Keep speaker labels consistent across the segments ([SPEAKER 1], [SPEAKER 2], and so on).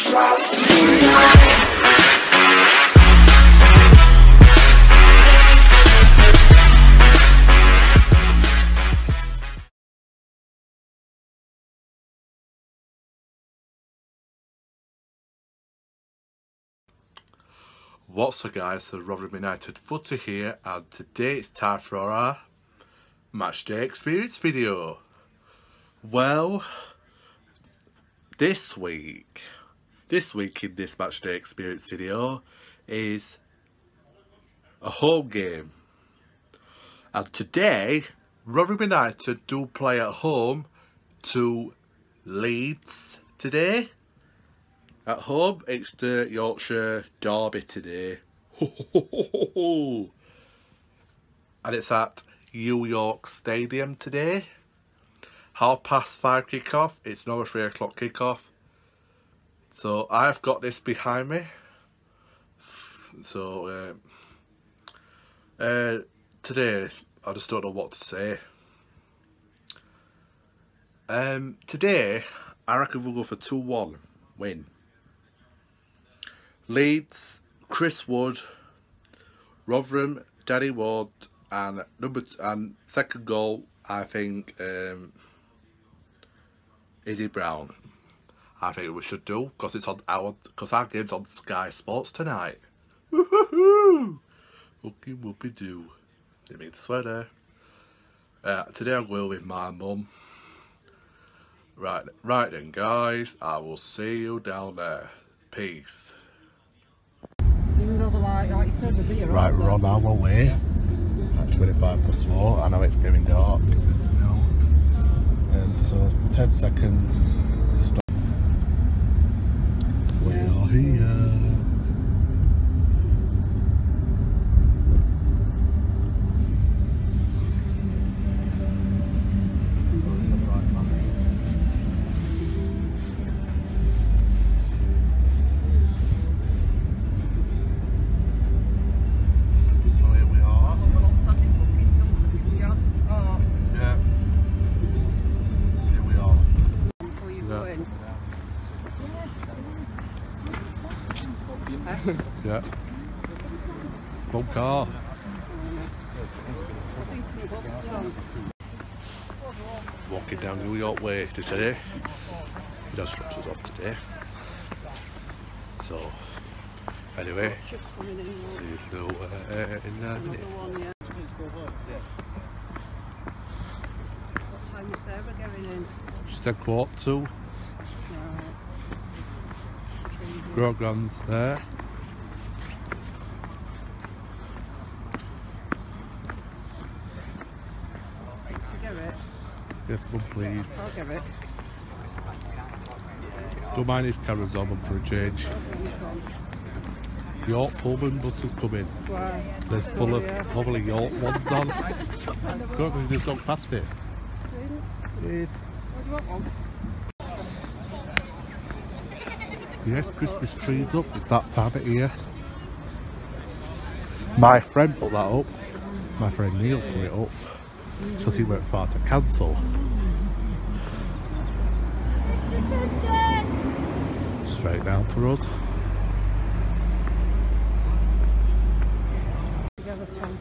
[SPEAKER 1] What's up guys, so Rotherham United Footy here, and today it's time for our matchday experience video. Well, this week in this matchday experience video is a home game, and today Rotherham United do play at home to Leeds today. At home, it's the Yorkshire Derby today. And it's at New York Stadium today. 5:30 kickoff. It's not a 3 o'clock kickoff. So I've got this behind me. So today, I just don't know what to say. Today, I reckon we'll go for 2-1 win. Leeds, Chris Wood, Rotherham, Danny Ward, and second goal, I think, Izzy Brown. I think we should do, because it's on our game's on Sky Sports tonight. Woohoo! Hooky whoopie doo. It means sweater. Today I'm going with my mum. Right then, guys. I will see you down there. Peace. Right, we're on our way at 25+4. I know it's getting dark now, and so for 10 seconds stop. We are here. Yeah. Full car. Walking down New York Way today. He does drops us off today. So, anyway, see you in a minute.
[SPEAKER 2] What time is Sarah going in?
[SPEAKER 1] She said 1:45. Grogran's there. Yes, one please.
[SPEAKER 2] I'll give it.
[SPEAKER 1] Don't mind if Karen's on them for a change. York Pullman bus is coming.
[SPEAKER 2] Wow.
[SPEAKER 1] There's full of probably York ones on. Go on, just walk past it. Yes.
[SPEAKER 2] What do you want one?
[SPEAKER 1] Yes, Christmas trees up. It's that time of year. My friend put that up. My friend Neil put it up. Because he works part of council. Straight down for us.
[SPEAKER 2] Together, Tom.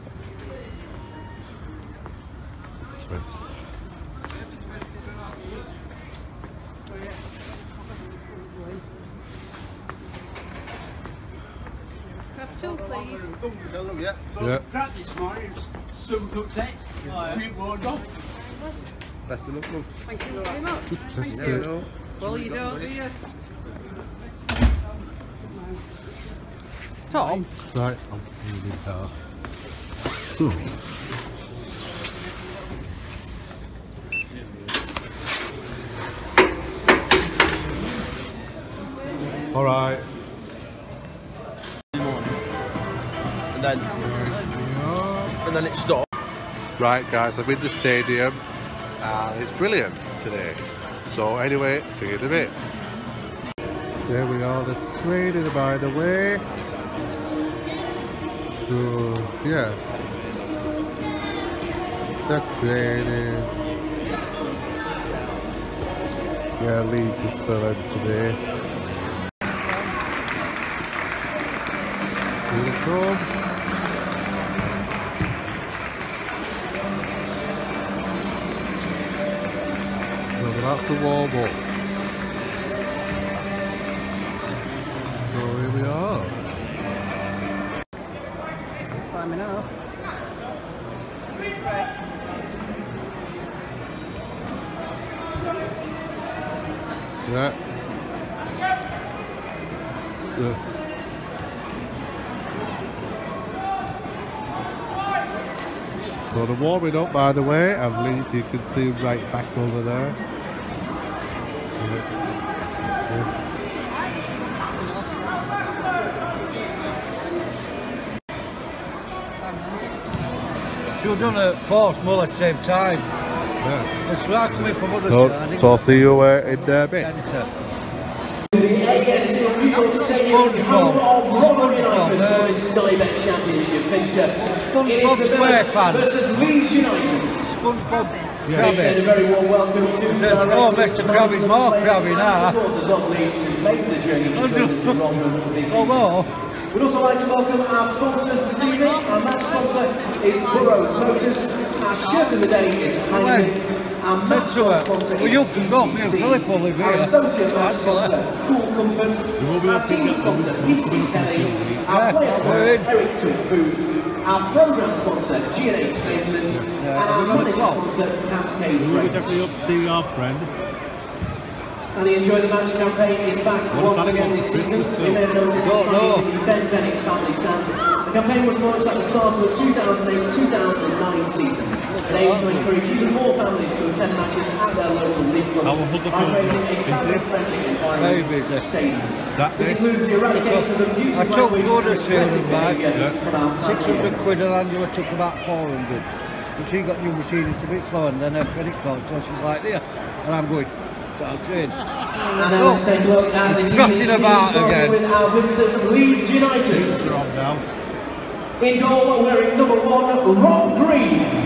[SPEAKER 2] Have two, please.
[SPEAKER 1] Yeah.
[SPEAKER 3] Better look, love.
[SPEAKER 2] Thank you very much.
[SPEAKER 1] Just test it.
[SPEAKER 2] Well, you don't, do you? Tom?
[SPEAKER 1] Right, I'm moving car. So. Alright.
[SPEAKER 3] And then it stopped.
[SPEAKER 1] Right guys, I'm in the stadium and it's brilliant today. So anyway, see you in a bit. There we are, the training by the way. So yeah. The training. Yeah, Leeds is still in today.
[SPEAKER 4] Here they come. So they're about to warm up. So here we are.
[SPEAKER 2] Climbing up.
[SPEAKER 4] Yeah. Yeah. So they're warming up, by the way, and Lee, you can see him right back over there.
[SPEAKER 3] Should have done it force more at the same time.
[SPEAKER 4] Yeah.
[SPEAKER 3] It's right coming from others.
[SPEAKER 4] So I'll see you in a bit.
[SPEAKER 5] The ASC New York Stadium, home of Rotherham United for this Sky Bet Championship fixture. It is the Villas versus Leeds United.
[SPEAKER 3] SpongeBob
[SPEAKER 5] We extend a very warm welcome to the directors,
[SPEAKER 3] Mr. Krabby's more Krabby now.
[SPEAKER 5] supporters of Leeds who made the journey to join us in Rotherham this evening.
[SPEAKER 3] Although,
[SPEAKER 5] We'd also like to welcome our sponsors this evening. Our match sponsor is Burrows Motors. Our shirt of the day is Heineken. Our match sponsor is
[SPEAKER 3] you can go, me and Philip will live
[SPEAKER 5] our
[SPEAKER 3] here.
[SPEAKER 5] associate match sponsor, Cool Comfort. Our team sponsor, PC Kelly. Our player sponsor, Eric Took Foods. Our programme sponsor, G&H Maintenance. And our manager sponsor, Cascade Drainage.
[SPEAKER 4] Definitely up to see our friend.
[SPEAKER 5] And the Enjoy the Match campaign is back once again this season. You may have noticed the signage in the Ben Bennett family stand. The campaign was launched at the start of the 2008-2009 season. It aims to encourage even more families to attend matches at their local league clubs by creating a family-friendly environment for stadiums. This includes the eradication of abusive language and aggressive behaviour from our fan
[SPEAKER 3] 600 quid
[SPEAKER 5] areas.
[SPEAKER 3] and Angela took about 400. But she got new machine, it's a bit slower, and then her credit card, so she's like, there. And I'm going, that'll change.
[SPEAKER 5] And now let's take a look at this evening's team, starting with our visitors, Leeds United. In goal, wearing number 1, Rob Green.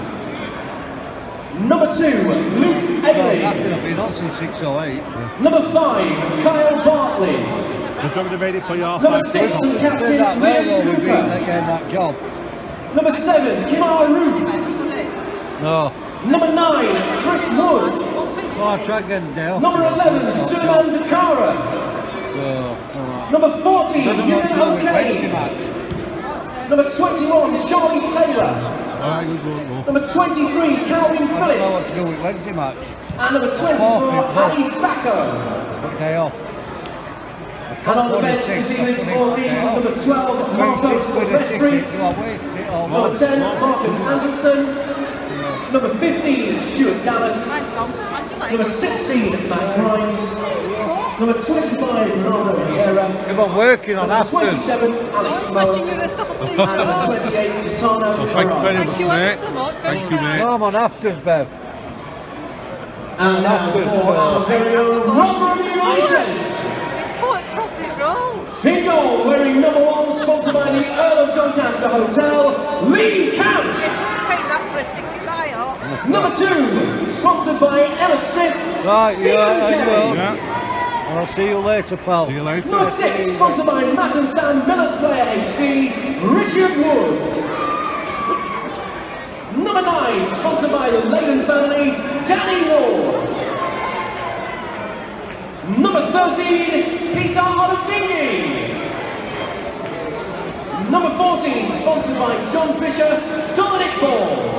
[SPEAKER 5] Number 2, Luke Egley.
[SPEAKER 3] I've been on since 608.
[SPEAKER 5] Number 5, Kyle Bartley. Number 6, and captain
[SPEAKER 3] That
[SPEAKER 5] Liam
[SPEAKER 3] railroad would be
[SPEAKER 5] Cooper.
[SPEAKER 3] getting that job.
[SPEAKER 5] Number 7, Kimar Rook.
[SPEAKER 3] No.
[SPEAKER 5] Number 9, Chris Woods.
[SPEAKER 3] Well, I'll try again, Dale.
[SPEAKER 5] Number 11, Suleiman Dakara.
[SPEAKER 3] So, alright.
[SPEAKER 5] Number 14,
[SPEAKER 3] Doesn't
[SPEAKER 5] Ewan
[SPEAKER 3] want to do it Wednesday
[SPEAKER 5] O'Kane.
[SPEAKER 3] match.
[SPEAKER 5] Number 21, Charlie Taylor.
[SPEAKER 4] Alright, good one.
[SPEAKER 5] Number 23, Calvin
[SPEAKER 3] I don't know what to
[SPEAKER 5] Phillips.
[SPEAKER 3] do with Wednesday match.
[SPEAKER 5] And number 24, Paddy Sacco.
[SPEAKER 3] Got day off.
[SPEAKER 5] And on the bench this evening for Leeds, number 12, Marco Silvestri.
[SPEAKER 3] Do I waste it or
[SPEAKER 5] Number
[SPEAKER 3] not?
[SPEAKER 5] 10, Marcus Anderson. Number 15, Stuart Dallas. Number 16, Matt Grimes. Number 25, Ronaldo Vieira.
[SPEAKER 3] If I'm working on
[SPEAKER 5] Number
[SPEAKER 3] afters.
[SPEAKER 5] 27, Alex Mowat. And number 28, Gitano
[SPEAKER 4] Thank you very
[SPEAKER 5] Moran.
[SPEAKER 4] much,
[SPEAKER 2] you
[SPEAKER 4] mate.
[SPEAKER 2] ever so much.
[SPEAKER 4] Thank you, mate.
[SPEAKER 3] No, I'm on afters, Bev.
[SPEAKER 5] And now for our very own Rotherham United.
[SPEAKER 2] What sausage roll?
[SPEAKER 5] In goal, wearing number 1, sponsored by the Earl of Doncaster Hotel, Lee Camp.
[SPEAKER 2] Yes, we paid that for a ticket, that are.
[SPEAKER 5] Number 2, sponsored by Emma Smith,
[SPEAKER 3] Right,
[SPEAKER 5] Stephen
[SPEAKER 3] yeah, I
[SPEAKER 5] Kelly.
[SPEAKER 3] know.
[SPEAKER 4] Yeah,
[SPEAKER 3] I'll see you later, pal.
[SPEAKER 4] see you later.
[SPEAKER 5] Number 6, sponsored by Matt and Sam Miller's Player HD, Richard Woods. Number 9, sponsored by the Leyland family, Danny Ward. Number 13, Peter Olivinghi. Number 14, sponsored by John Fisher, Dominic Ball.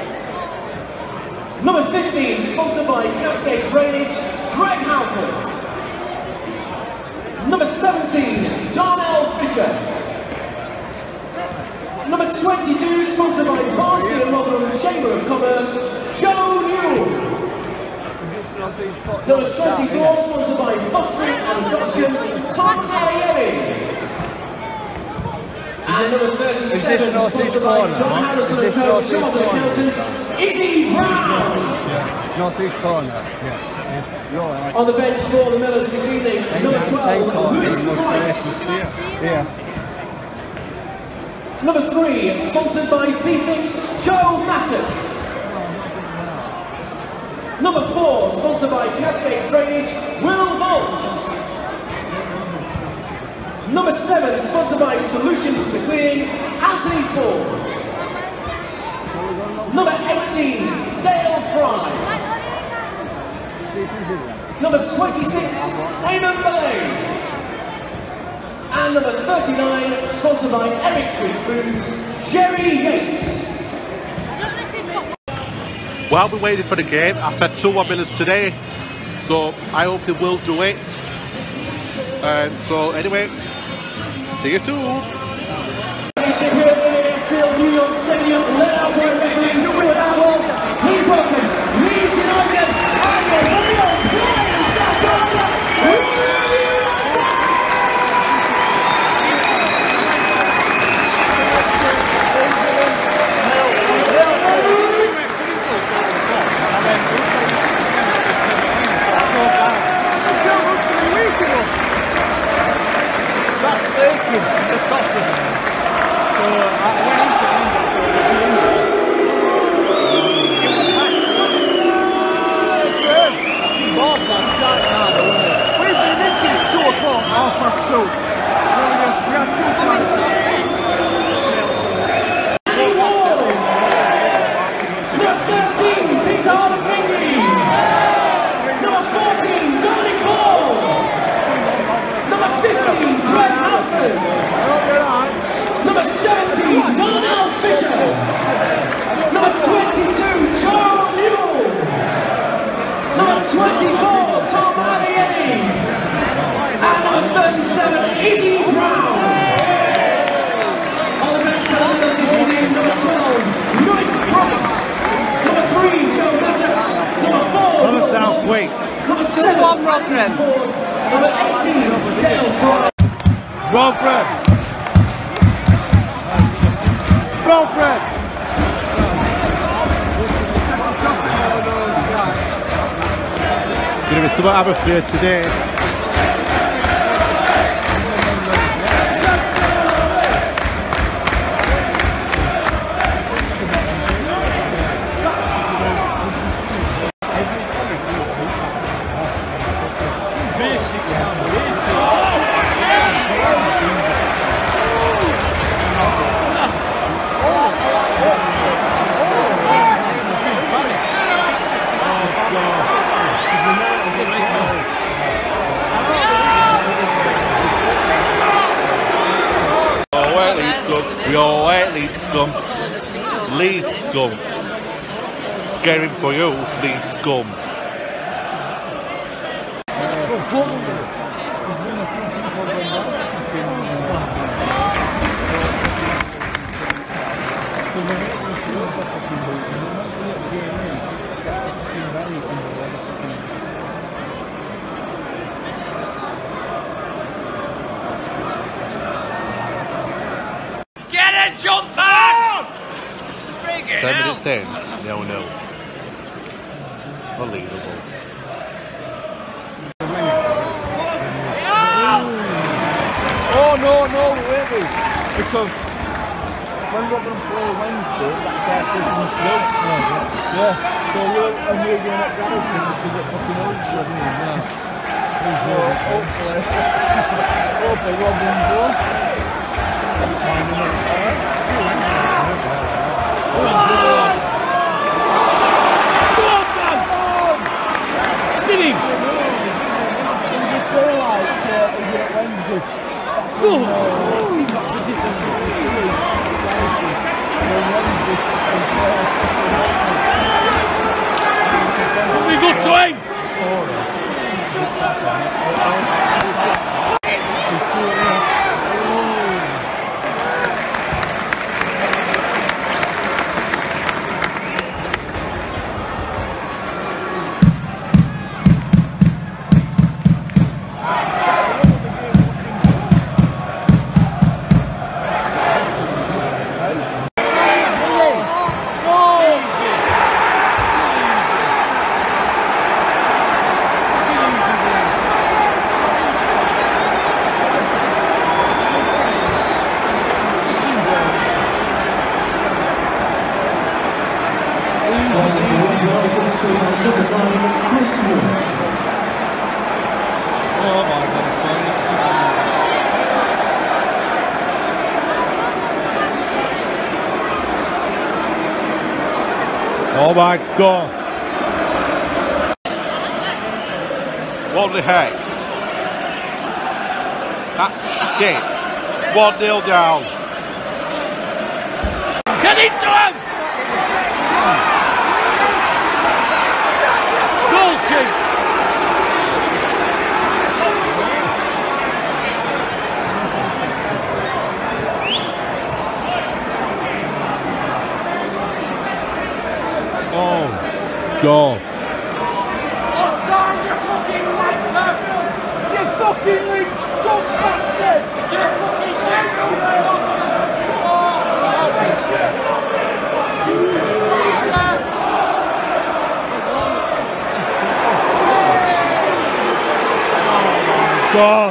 [SPEAKER 5] Number 15, sponsored by Cascade Drainage, Greg Halford. Number 17, Darnell Fisher. Number 22, sponsored by Barnsley and Rotherham Chamber of Commerce, Joe Newell. Number 24, sponsored by Fostering and Adoption, Tom Ariely. And number 37, sponsored by John Harrison and Co. Chartered Accountants, Izzy Brown.
[SPEAKER 3] Northeast corner. Yeah. You're right.
[SPEAKER 5] On the bench for the Millers this evening, number 12, Lewis Price.
[SPEAKER 3] Yeah.
[SPEAKER 5] Number 3, sponsored by Beefix, Joe Mattock. Number 4, sponsored by Cascade Drainage, Will Volts. Number 7, sponsored by Solutions for Cleaning, Anthony Ford. Number 18, Dale Fry. Number 26, Eamon Blaze. And number 39, sponsored by Eric Tree Foods, Jerry Yates.
[SPEAKER 1] While we're waiting for the game, I've had 2 1 minutes today, so I hope they will do it. And so anyway, see you soon.
[SPEAKER 5] Here at the ASL New York Stadium, led out by referee Stuart Atwell. Please welcome Leeds United and your very own Brian South Yorkshire.
[SPEAKER 3] That's leaking, the tossing. So I went into it. This is 2 o'clock, 2:30. We had 2 fights.
[SPEAKER 5] Number 13, Peter Harden-Pingley. Number 14, Dominic Ball. Number 15, Greg Halford. Number 17, Darnell Fisher. Number 22, Joe Newell. Number 24, Tom Adeyemi. And number 37, Izzy Brown. On the bench for the Lions this evening, number 12, Lewis Price. Number 3, Joe Nutter. Number 4, Will Fox. Number 7, Anthony Ford. Number 18, Dale Fry.
[SPEAKER 4] Wilfred! Wilfred! Going to be some atmosphere today. We all hate Leeds scum. Leeds scum. Getting for you, Leeds scum.
[SPEAKER 2] Jump back!
[SPEAKER 1] 10 minutes in, 0-0. Unbelievable.
[SPEAKER 3] Oh no, wait me. Because when we're going to play Wednesday, that's our Christmas day. Yeah. So we're going at Garrison because it's fucking old shit. Yeah. So hopefully Robin's won.
[SPEAKER 2] Spinning! That's the difference. Something good to him!
[SPEAKER 5] Number 9, Chris Wood.
[SPEAKER 4] Oh my God. What the heck? That shit. 1-0 down.
[SPEAKER 2] Get into him! Goal kick!
[SPEAKER 4] Oh God.
[SPEAKER 2] Offside, you fucking wanker! You fucking league scum bastard! You fucking shit!
[SPEAKER 4] God.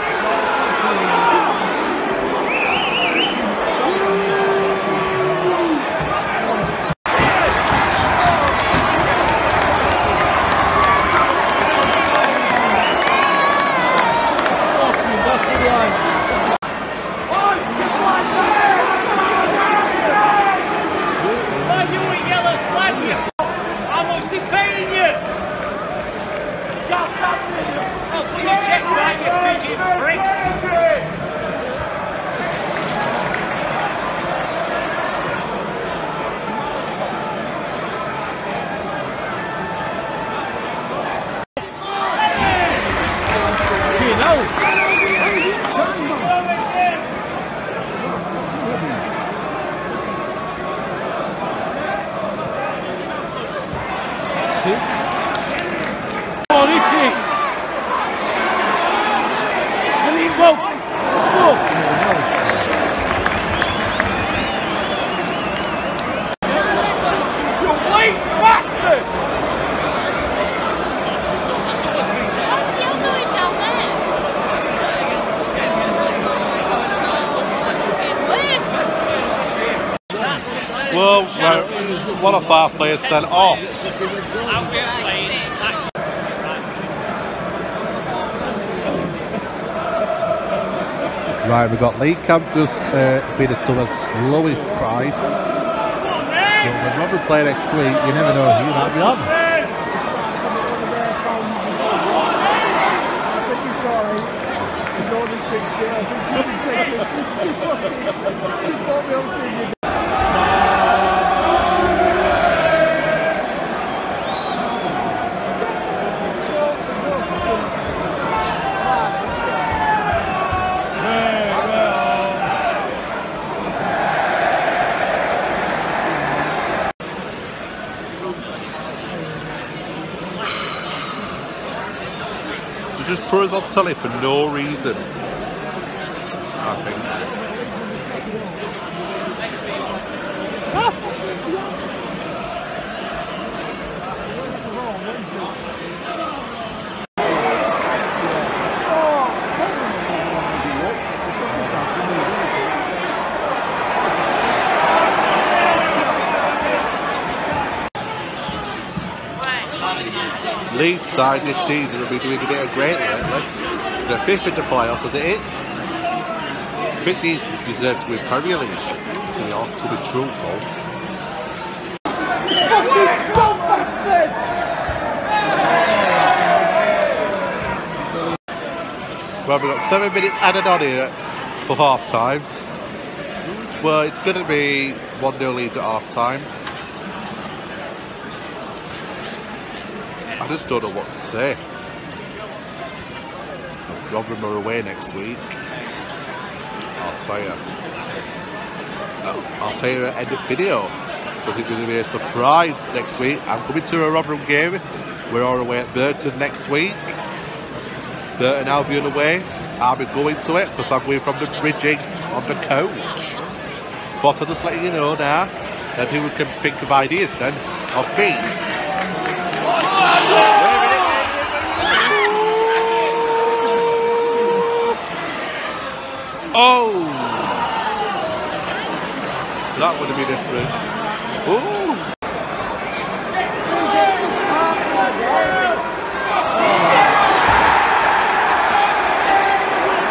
[SPEAKER 2] Oh, it's it! And he broke! You late bastard!
[SPEAKER 4] Well, one of our players sent off. Right, we've got Lee Camp just being the summer's lowest price. So when Robert play next week, you never know who might be on.
[SPEAKER 3] I think he's alright. He's only 60. I think she can take it. She fought me on TV.
[SPEAKER 4] Just put us on telly for no reason, I think. Leeds side this season will be doing a bit of great lately. They're 5th in the playoffs as it is. I think these deserve to win Premier League, to be truthful. Well, we've got 7 minutes added on here for half time. Well, it's going to be 1-0 leads at half time. I just don't know what to say. Rotherham are away next week. I'll tell you. I'll tell you at the end of the video. Because it's going to be a surprise next week. I'm coming to a Rotherham game. We're all away at Burton next week. Burton Albion away. I'll be going to it because I'm going from the bridging on the coach. But I'll just let you know now. Then people can think of ideas then of me. Oh! That would have been different. Ooh!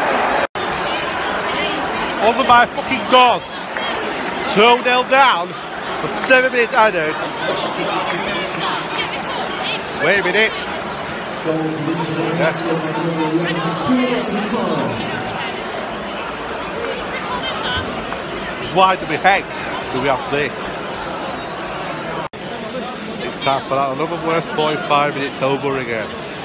[SPEAKER 4] Oh my fucking God! 2-0 down! For 7 minutes added. Wait a minute. Why do we heck do we have this? It's time for that another worst 45 minutes over again.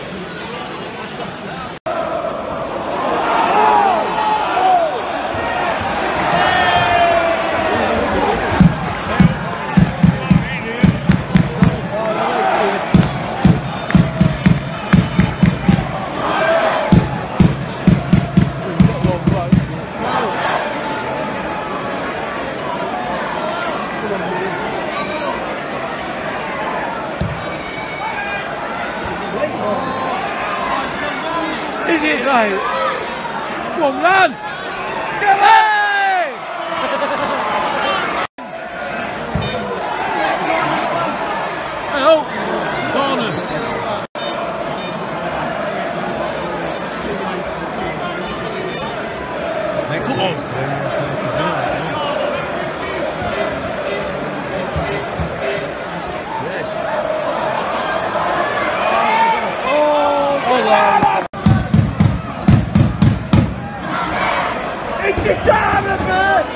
[SPEAKER 2] Is it right? Come on, run! Get away! Hello, corner. Come on. Yes. Oh, hold on. Get down of it!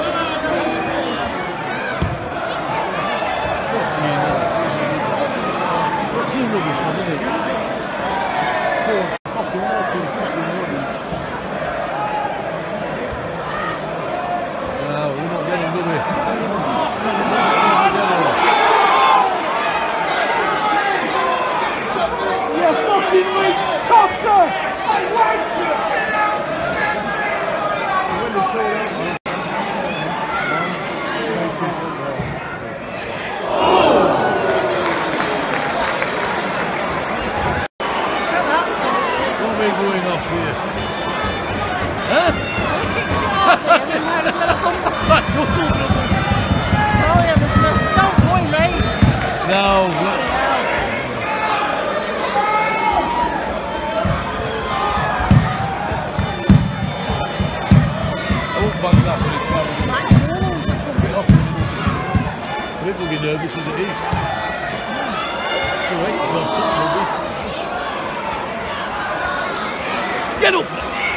[SPEAKER 2] No, we're not getting, do we? You fucking weak tosser! I like you! Going off here. Huh? No. I won't back that when it's travelling. People get nervous as it is. Get up!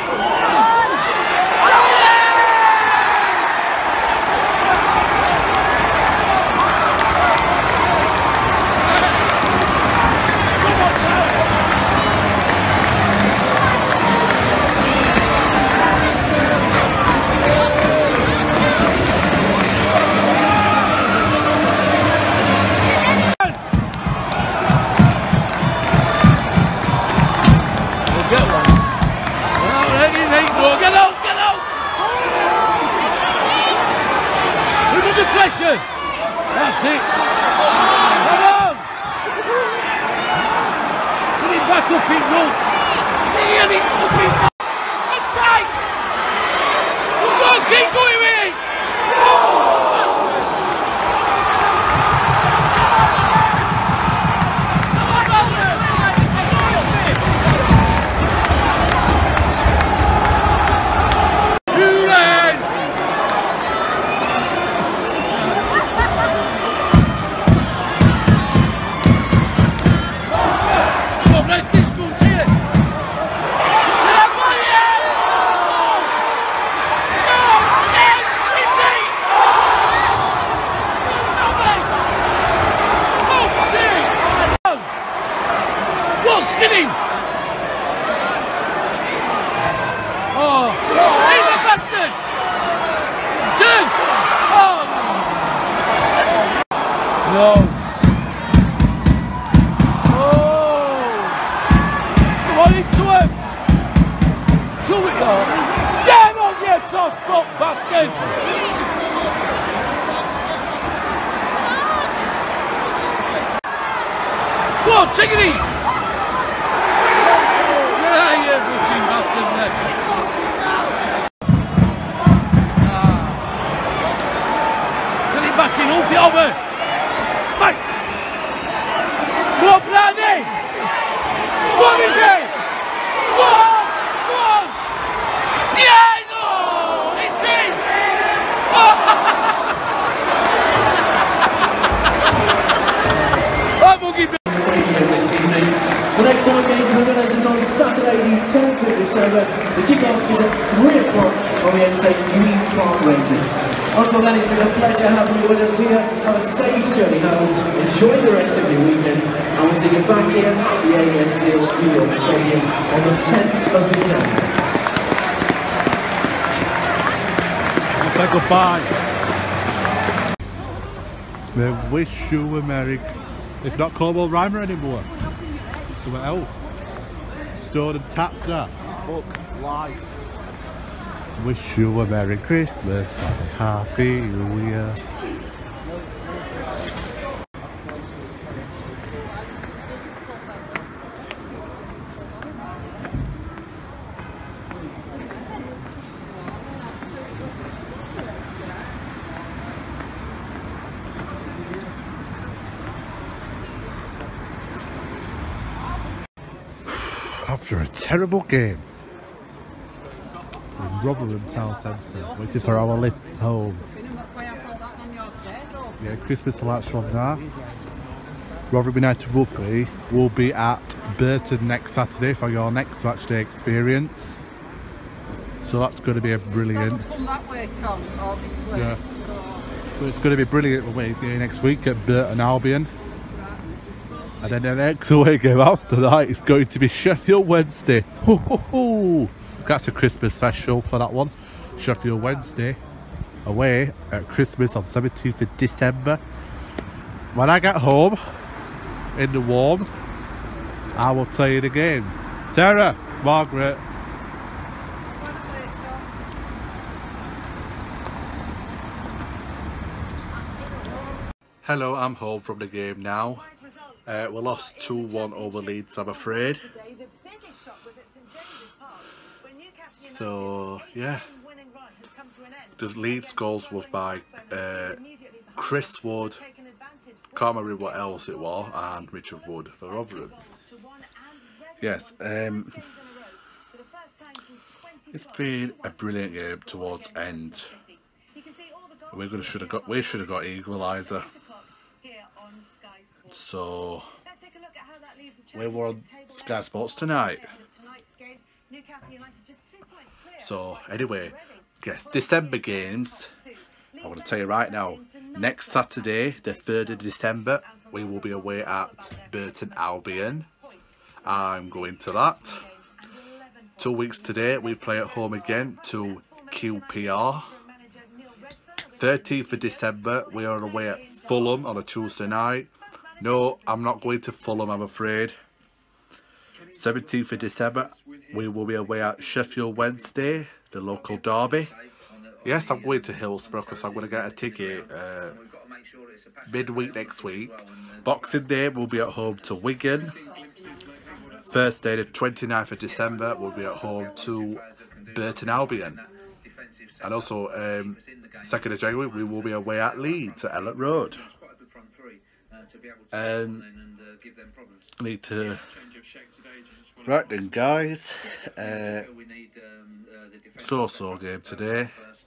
[SPEAKER 2] Pressure! That's it! Come on! Put it back up in road! Get it up in road! Attack! Come on, keep going with it! Skinning! Oh! He's a bastard! Turn! Oh! No! Oh! Come on into him! Shall we go? Get on your toss, butt bastard! Go on, take it easy! Backing off it over! Back! Go on, Brandy! What is it? Go on! Go on! Yes! Oh! It's in! Oh!
[SPEAKER 5] 7th of December. The kick-off is at 3 o'clock when we entertain Queen's Park Rangers. Until then, it's been a pleasure having you with us here. Have a safe journey home. Enjoy the rest of your weekend. And we'll see you back here at the AES New York Stadium on the 10th of December.
[SPEAKER 3] Say goodbye.
[SPEAKER 4] They wish you a merry... It's not Como Rhymer anymore. It's something else. Stone and Taps that.
[SPEAKER 3] Fuck life.
[SPEAKER 4] Wish you a Merry Christmas and a Happy New Year. After a terrible game in Rotherham Town Centre, waiting for our lifts home. Yeah, Christmas lights from now. Rotherham United Rugby will be at Burton next Saturday for your next match day experience. So that's going to be a brilliant.
[SPEAKER 6] Come that way, Tom, or this way.
[SPEAKER 4] Yeah. So it's going to be brilliant away game next week at Burton Albion. And then the next away game after that is going to be Sheffield Wednesday. Ho, ho, ho. That's a Christmas special for that one. Sheffield Wednesday away at Christmas on 17th of December. When I get home in the warm, I will tell you the games. Sarah, Margaret. Hello, I'm home from the game now. We lost 2-1 over Leeds, I'm afraid. So, yeah. The Leeds goals were by Chris Wood, can't remember what else it was, and Richard Wood for Rotherham. Yes, it's been a brilliant game towards end. We should have got equaliser. So we were on Sky Sports tonight. So anyway, yes, December games. I want to tell you right now. Next Saturday, the 3rd of December, we will be away at Burton Albion. I'm going to that. 2 weeks today, we play at home again to QPR. 13th of December, we are away at Fulham on a Tuesday night. No, I'm not going to Fulham, I'm afraid. 17th of December, we will be away at Sheffield Wednesday, the local derby. Yes, I'm going to Hillsborough because I'm going to get a ticket midweek next week. Boxing Day, we'll be at home to Wigan. Thursday, the 29th of December, we'll be at home to Burton Albion. And also, 2nd of January, we will be away at Leeds at Elland Road. I need to... Right then, guys. So-so game today.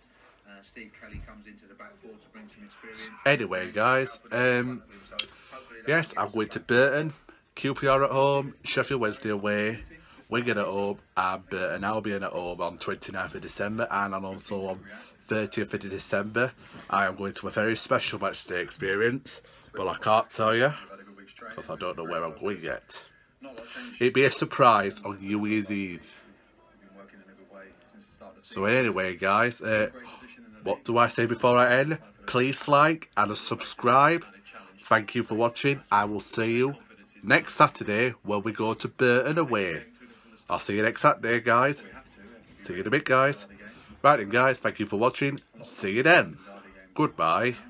[SPEAKER 4] Anyway, guys. Yes, I'm going to Burton. QPR at home. Sheffield Wednesday away. Wigan at home. And Burton Albion at home on 29th of December. And also on 30th of December. I am going to a very special match day experience. But I can't tell you. Because I don't know where I'm going yet. It'd be a surprise on New Year's Eve. So anyway, guys, what do I say before I end? Please like and subscribe. Thank you for watching. I will see you next Saturday when we go to Burton away. I'll see you next Saturday, guys. See you in a bit, guys. Right then, guys, thank you for watching. See you then. Goodbye.